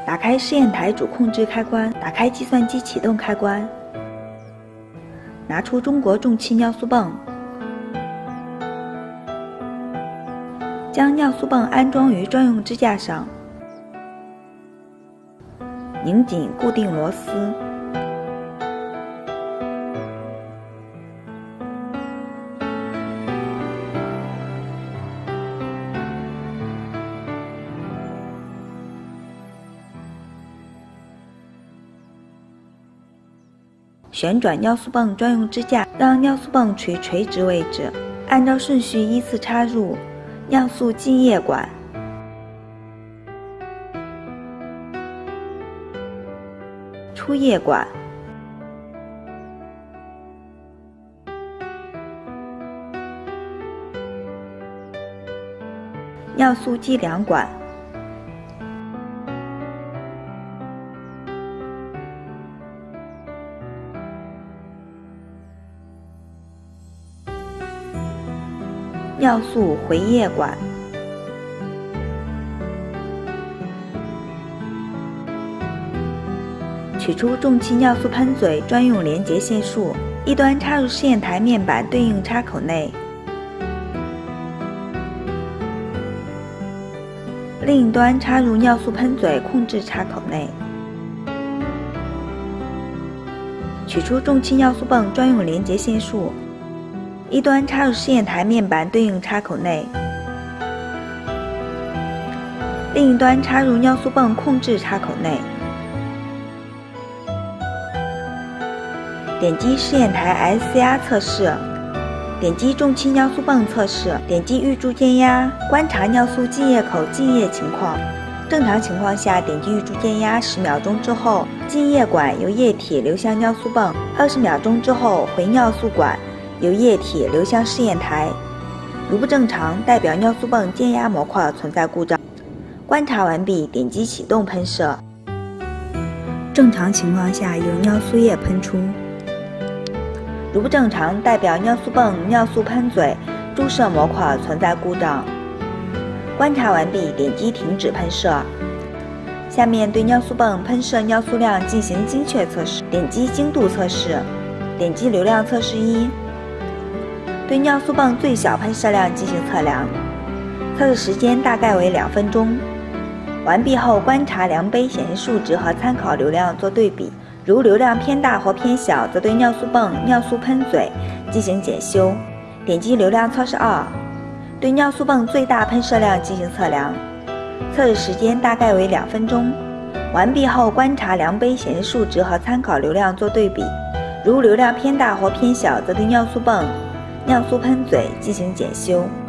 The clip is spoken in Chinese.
打开试验台主控制开关，打开计算机启动开关，拿出中国重气尿素泵，将尿素泵安装于专用支架上，拧紧固定螺丝，旋转尿素泵专用支架，让尿素泵处于垂直位置，按照顺序依次插入尿素进液管、出液管、尿素计量管、尿素回液管、取出重气尿素喷嘴专用连接线束，一端插入试验台面板对应插口内，另一端插入尿素喷嘴控制插口内，取出重气尿素泵专用连接线束，一端插入试验台面板对应插口内，另一端插入尿素泵控制插口内。点击试验台 SCR 测试，点击重气尿素泵测试，点击预注监压，观察尿素进液口进液情况。正常情况下，点击预注监压10秒钟之后，进液管由液体流向尿素泵；20秒钟之后，回尿素管由液体流向试验台。如不正常，代表尿素泵监压模块存在故障。观察完毕，点击启动喷射。正常情况下，有尿素液喷出。如不正常，代表尿素泵尿素喷嘴注射模块存在故障。观察完毕，点击停止喷射。下面对尿素泵喷射尿素量进行精确测试，点击精度测试，点击流量测试1，对尿素泵最小喷射量进行测量，测试时间大概为2分钟。完毕后，观察量杯显示数值和参考流量做对比，如流量偏大或偏小，则对尿素泵尿素喷嘴进行检修。点击流量测试2，对尿素泵最大喷射量进行测量，测试时间大概为2分钟。完毕后，观察量杯显示数值和参考流量做对比，如流量偏大或偏小，则对尿素泵尿素喷嘴进行检修。